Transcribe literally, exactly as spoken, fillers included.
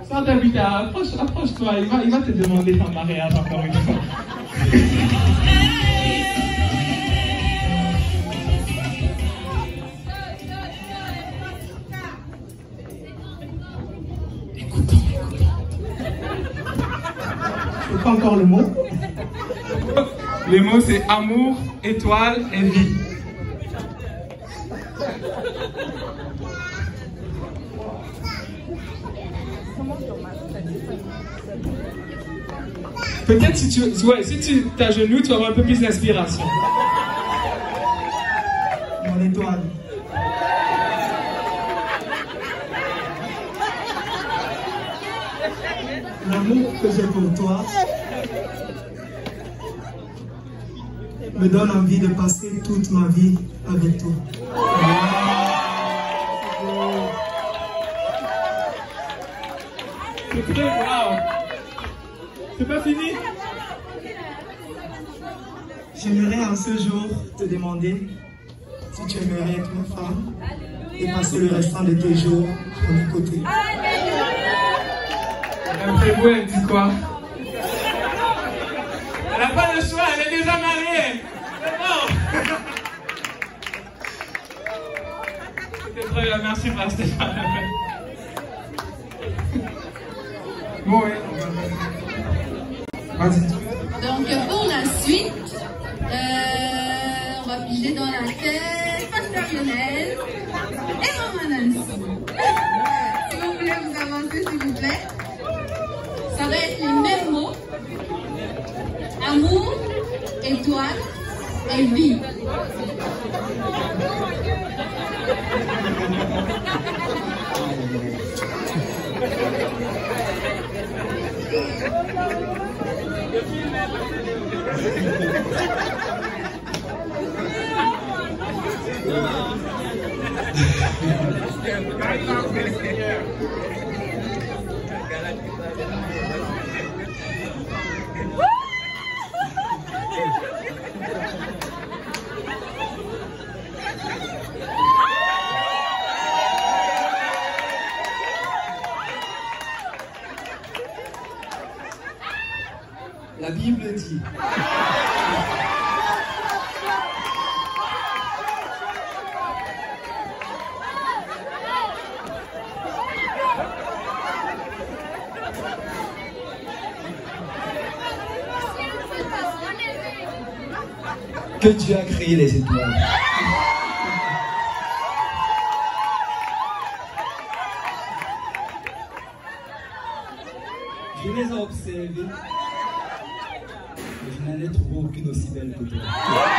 Sans Tabitha, approche, approche-toi, il va, il va te demander en mariage encore une fois. Écoutons, écoutons. C'est pas encore le mot? Le mot c'est amour, étoile et vie. Peut-être si tu ouais, si tu t'agenouilles, tu vas avoir un peu plus d'inspiration. Mon étoile. L'amour que j'ai pour toi me donne envie de passer toute ma vie avec toi. C'est très grave. C'est pas fini? J'aimerais en ce jour te demander si tu aimerais être ma femme et passer le restant de tes jours à mes côtés. Après vous, elle dit quoi? Elle n'a pas le choix, elle est déjà mariée. C'est bon. C'était très bien, merci Pasteur Stéphane. Bon, oui. Vas-y. Donc pour la suite, euh, on va piger dans la tête Pasteur Lionel et Maman Nancy. Si vous voulez vous avancer, s'il vous plaît. Ça va être les mêmes mots. Amour, étoile et vie. La Bible dit que Dieu a créé les étoiles. Je les ai observées, mais je n'en ai trouvé aucune aussi belle que toi.